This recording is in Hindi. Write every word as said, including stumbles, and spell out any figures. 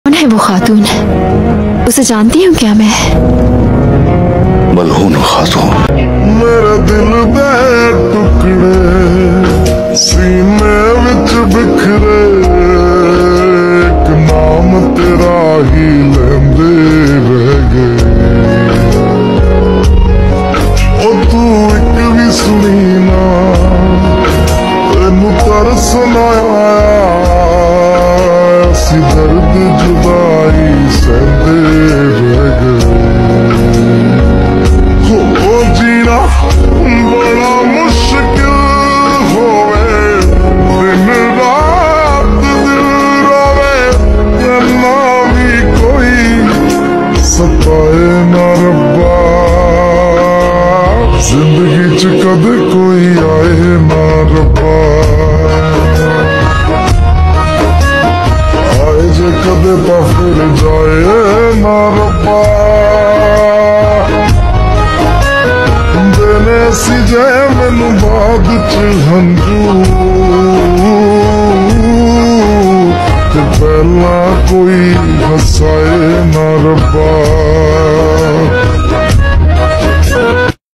कौन है वो खातून? उसे जानती हूँ क्या मैं? मलहून खातून। मेरे दिल दे टुकड़े सीने विच बिखरे, एक नाम तेरा ही लेंदे रह गए। ओ तू एक भी सुनी ना, तेनू तरस ना आया, असी दर्द जुदाई सहंदे रह गए। हो जीना बड़ा मुश्किल होवे, दिन रात दिल रोवे, ना भी कोई सताए ना रब्बा। जिंदगी च कदे कोई आए ना रब्बा, आए जे कदे तो फिर जाए ना रब्बा। देने सी जाए मैनू बाद च हंजू, ते पहला कोई हसाए ना रब्बा।